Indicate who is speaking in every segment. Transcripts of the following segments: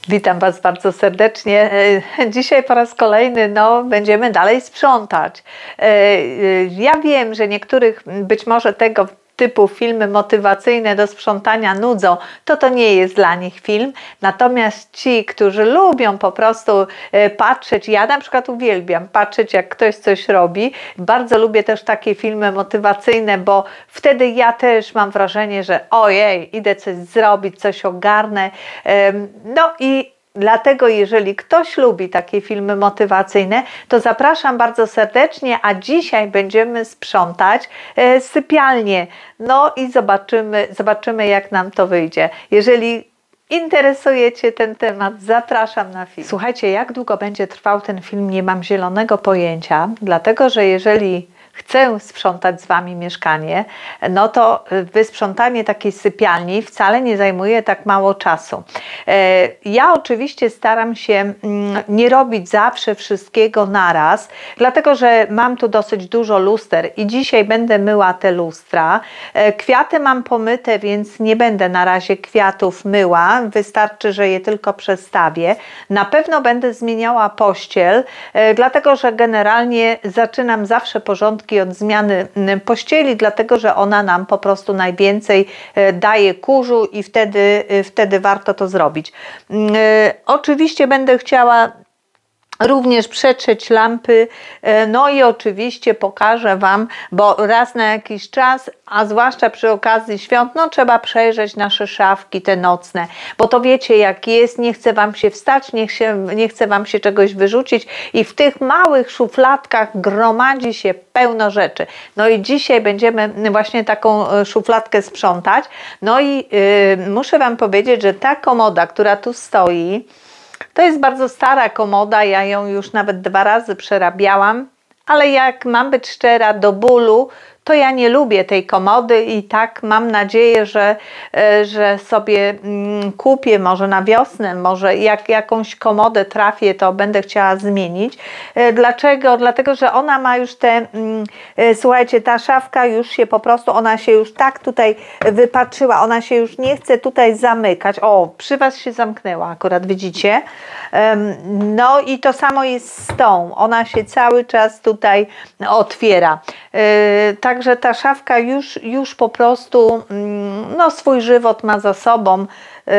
Speaker 1: Witam Was bardzo serdecznie. Dzisiaj po raz kolejny będziemy dalej sprzątać. Ja wiem, że niektórych być może tego typu filmy motywacyjne do sprzątania nudzą, to nie jest dla nich film. Natomiast ci, którzy lubią po prostu patrzeć, ja na przykład uwielbiam patrzeć, jak ktoś coś robi. Bardzo lubię też takie filmy motywacyjne, bo wtedy ja też mam wrażenie, że ojej, idę coś zrobić, coś ogarnę. No i dlatego, jeżeli ktoś lubi takie filmy motywacyjne, to zapraszam bardzo serdecznie, a dzisiaj będziemy sprzątać sypialnię. No i zobaczymy, jak nam to wyjdzie. Jeżeli interesuje Cię ten temat, zapraszam na film. Słuchajcie, jak długo będzie trwał ten film, nie mam zielonego pojęcia, dlatego że jeżeli chcę sprzątać z Wami mieszkanie, no to wysprzątanie takiej sypialni wcale nie zajmuje tak mało czasu. Ja oczywiście staram się nie robić zawsze wszystkiego naraz, dlatego że mam tu dosyć dużo luster i dzisiaj będę myła te lustra. Kwiaty mam pomyte, więc nie będę na razie kwiatów myła, wystarczy, że je tylko przestawię. Na pewno będę zmieniała pościel, dlatego że generalnie zaczynam zawsze porządki od zmiany pościeli, dlatego że ona nam po prostu najwięcej daje kurzu i wtedy warto to zrobić. Oczywiście będę chciała również przetrzeć lampy, no i oczywiście pokażę Wam, bo raz na jakiś czas, a zwłaszcza przy okazji świąt, no trzeba przejrzeć nasze szafki te nocne, bo to wiecie jak jest, nie chce Wam się wstać, nie chce Wam się czegoś wyrzucić i w tych małych szufladkach gromadzi się pełno rzeczy. No i dzisiaj będziemy właśnie taką szufladkę sprzątać, no i muszę Wam powiedzieć, że ta komoda, która tu stoi, to jest bardzo stara komoda, ja ją już nawet 2 razy przerabiałam, ale jak mam być szczera, do bólu, to ja nie lubię tej komody i tak mam nadzieję, że sobie kupię może na wiosnę, może jak jakąś komodę trafię, to będę chciała zmienić. Dlaczego? Dlatego, że ona ma już słuchajcie, ta szafka już się po prostu, ona się już tak tutaj wypatrzyła, ona się już nie chce tutaj zamykać. O, przy Was się zamknęła akurat, widzicie? No i to samo jest z tą, ona się cały czas tutaj otwiera. Także ta szafka już po prostu swój żywot ma za sobą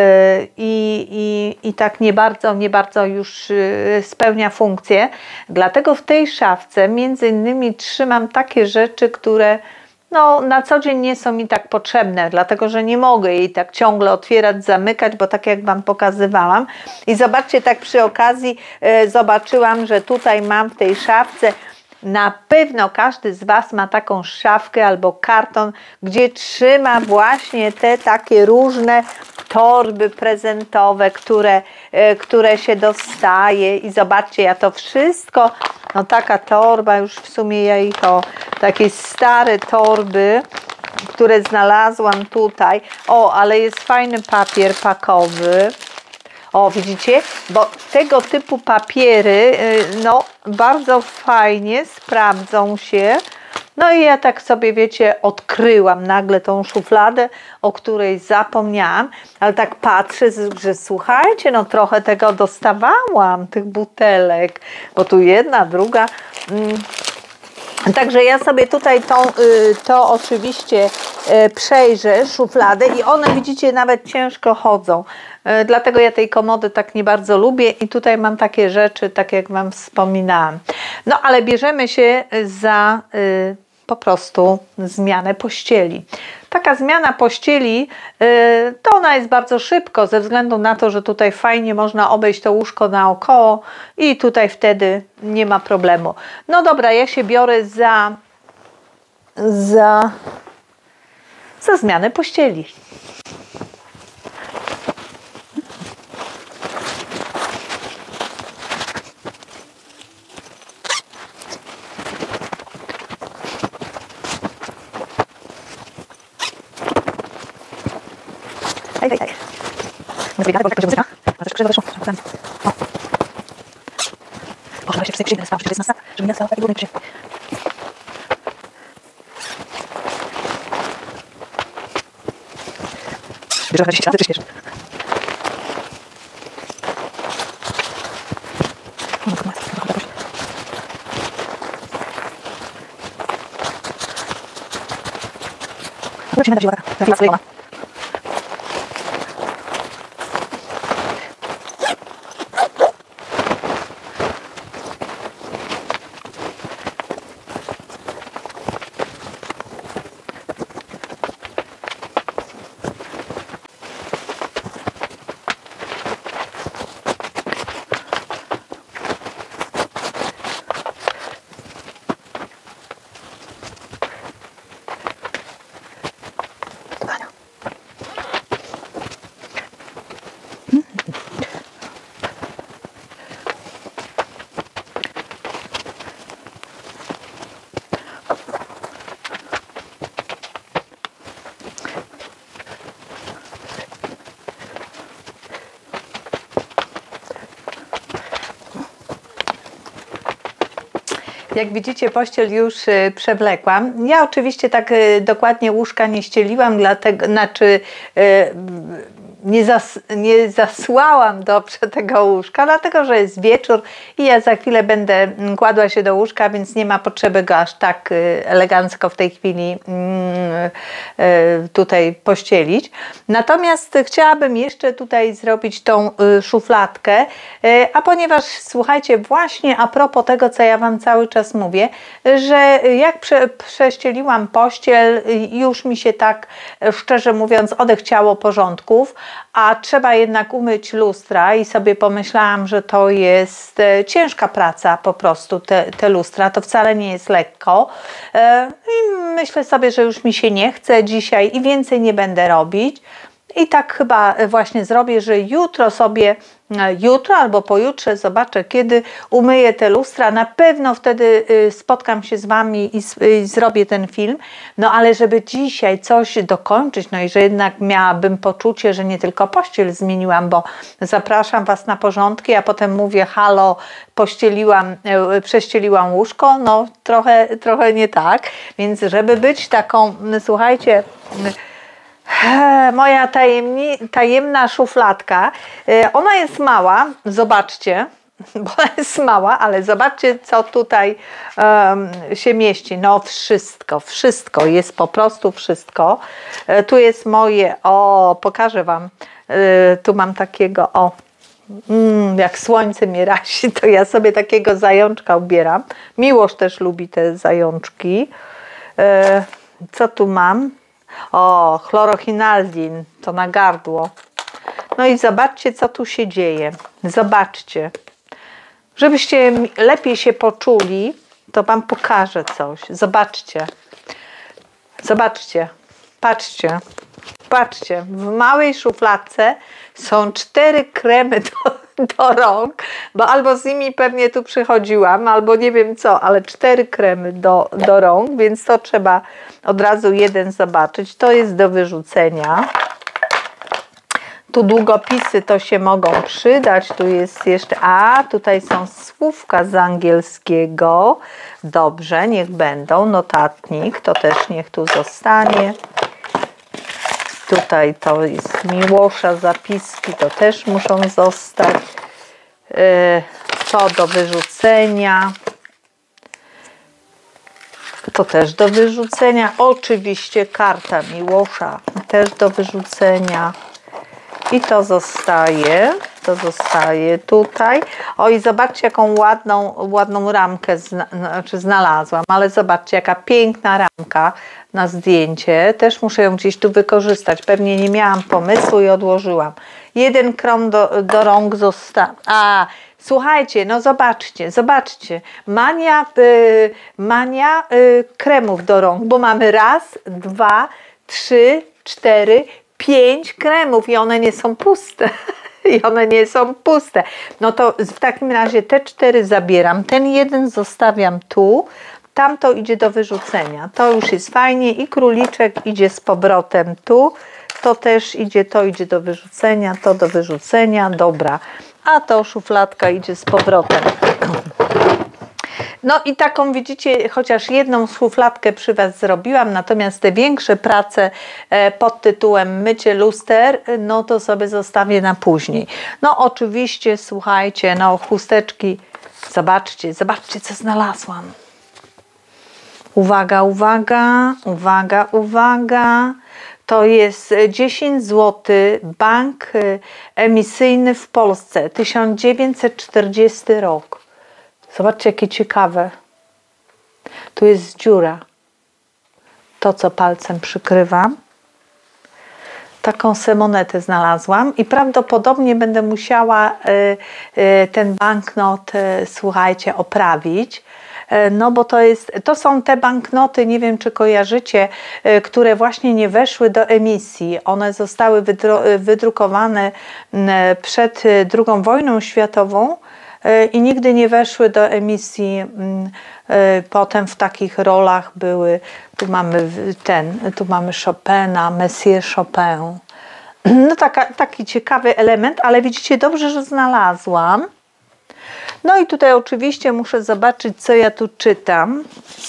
Speaker 1: i tak nie bardzo już spełnia funkcję. Dlatego w tej szafce między innymi trzymam takie rzeczy, które na co dzień nie są mi tak potrzebne, dlatego że nie mogę jej tak ciągle otwierać, zamykać, bo tak jak Wam pokazywałam. I zobaczcie, tak przy okazji zobaczyłam, że tutaj mam w tej szafce, na pewno każdy z Was ma taką szafkę albo karton, gdzie trzyma właśnie te takie różne torby prezentowe, które się dostaje. I zobaczcie, ja to wszystko, taka torba, już w sumie ja ich takie stare torby, które znalazłam tutaj. O, ale jest fajny papier pakowy. O, widzicie? Bo tego typu papiery bardzo fajnie sprawdzą się. No i ja tak sobie, wiecie, odkryłam nagle tą szufladę, o której zapomniałam, ale tak patrzę, że słuchajcie, trochę tego dostawałam, tych butelek, bo tu jedna, druga. Także ja sobie tutaj to oczywiście przejrzę, szufladę i one, widzicie, nawet ciężko chodzą. Dlatego ja tej komody tak nie bardzo lubię i tutaj mam takie rzeczy, tak jak Wam wspominałam. No ale bierzemy się za po prostu zmianę pościeli. Taka zmiana pościeli, to ona jest bardzo szybko, ze względu na to, że tutaj fajnie można obejść to łóżko naokoło i tutaj wtedy nie ma problemu. No dobra, ja się biorę za zmianę pościeli. Hej. Zbiegamy, bo tak będzie muzyka. A też krzywo weszło. O. Boże, się przyjdę, spałam, żeby jest masa, żeby nie stała taki brudny krzyw. Bierze 10 lat, czy śpiesz? Jak widzicie, pościel już przewlekłam. Ja oczywiście tak dokładnie łóżka nie ścieliłam, dlatego, znaczy nie zasłałam dobrze tego łóżka, dlatego że jest wieczór i ja za chwilę będę kładła się do łóżka, więc nie ma potrzeby go aż tak elegancko w tej chwili tutaj pościelić. Natomiast chciałabym jeszcze tutaj zrobić tą szufladkę, a ponieważ słuchajcie, właśnie a propos tego, co ja Wam cały czas mówię, że jak prześcieliłam pościel, już mi się tak szczerze mówiąc odechciało porządków, a trzeba jednak umyć lustra i sobie pomyślałam, że to jest ciężka praca po prostu, te lustra, to wcale nie jest lekko i myślę sobie, że już mi się nie chce dzisiaj i więcej nie będę robić. I tak chyba właśnie zrobię, że jutro albo pojutrze zobaczę, kiedy umyję te lustra. Na pewno wtedy spotkam się z Wami i zrobię ten film. No ale żeby dzisiaj coś dokończyć, no i że jednak miałabym poczucie, że nie tylko pościel zmieniłam, bo zapraszam Was na porządki, a potem mówię halo, prześcieliłam łóżko, no trochę nie tak. Więc żeby być taką, słuchajcie, moja tajemna szufladka, ona jest mała, zobaczcie, bo ona jest mała, ale zobaczcie, co tutaj się mieści. No wszystko, jest po prostu wszystko. Tu jest moje, pokażę Wam, tu mam takiego, jak słońce mnie razi, to ja sobie takiego zajączka ubieram. Miłosz też lubi te zajączki. Co tu mam? Chlorochinaldin, to na gardło. No i zobaczcie, co tu się dzieje. Zobaczcie. Żebyście lepiej się poczuli, to Wam pokażę coś. Zobaczcie. Zobaczcie. Patrzcie. W małej szufladce są 4 kremy do rąk, bo albo z nimi pewnie tu przychodziłam, albo nie wiem co, ale 4 kremy do rąk, więc to trzeba od razu jeden zobaczyć. To jest do wyrzucenia. Tu długopisy to się mogą przydać. Tu jest jeszcze, tutaj są słówka z angielskiego. Dobrze, niech będą. Notatnik, to też niech tu zostanie. Tutaj to jest Miłosza zapiski, to też muszą zostać. To do wyrzucenia. To też do wyrzucenia. Oczywiście karta Miłosza też do wyrzucenia. I to zostaje tutaj. I zobaczcie, jaką ładną ramkę znalazłam, ale zobaczcie, jaka piękna ramka na zdjęcie. Też muszę ją gdzieś tu wykorzystać. Pewnie nie miałam pomysłu i odłożyłam. 1 krom do rąk został. Słuchajcie, no zobaczcie. Mania kremów do rąk, bo mamy 1, 2, 3, 4, 5 kremów i one nie są puste. No to w takim razie te 4 zabieram, ten 1 zostawiam tu, tamto idzie do wyrzucenia. To już jest fajnie i króliczek idzie z powrotem tu, to też idzie, to idzie do wyrzucenia, to do wyrzucenia, dobra. A to szufladka idzie z powrotem. No i taką widzicie, chociaż jedną szufladkę przy Was zrobiłam, natomiast te większe prace pod tytułem mycie luster, no to sobie zostawię na później. No oczywiście, słuchajcie, no chusteczki, zobaczcie co znalazłam. Uwaga. To jest 10 zł, bank emisyjny w Polsce, 1940 rok. Zobaczcie, jakie ciekawe. Tu jest dziura. To, co palcem przykrywam. Taką monetę znalazłam i prawdopodobnie będę musiała ten banknot, słuchajcie, oprawić. No bo to są te banknoty, nie wiem czy kojarzycie, które właśnie nie weszły do emisji. One zostały wydrukowane przed II wojną światową i nigdy nie weszły do emisji. Potem w takich rolach były, tu mamy Chopina, Monsieur Chopin. No taki ciekawy element, ale widzicie, dobrze, że znalazłam. No i tutaj oczywiście muszę zobaczyć, co ja tu czytam.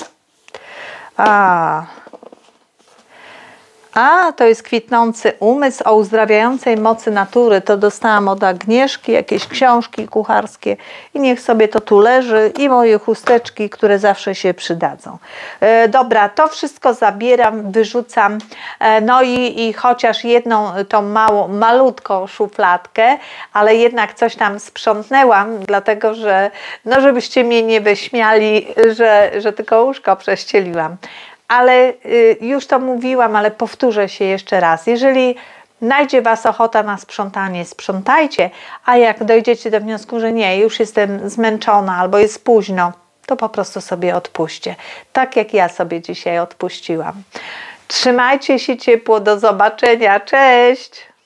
Speaker 1: To jest kwitnący umysł o uzdrawiającej mocy natury. To dostałam od Agnieszki, jakieś książki kucharskie i niech sobie to tu leży i moje chusteczki, które zawsze się przydadzą. Dobra, to wszystko zabieram, wyrzucam. No i chociaż jedną tą malutką szufladkę, ale jednak coś tam sprzątnęłam, dlatego że, no żebyście mnie nie wyśmiali, że tylko łóżko prześcieliłam. Ale już to mówiłam, ale powtórzę się jeszcze raz. Jeżeli najdzie Was ochota na sprzątanie, sprzątajcie, a jak dojdziecie do wniosku, że nie, już jestem zmęczona albo jest późno, to po prostu sobie odpuśćcie. Tak jak ja sobie dzisiaj odpuściłam. Trzymajcie się ciepło, do zobaczenia, cześć!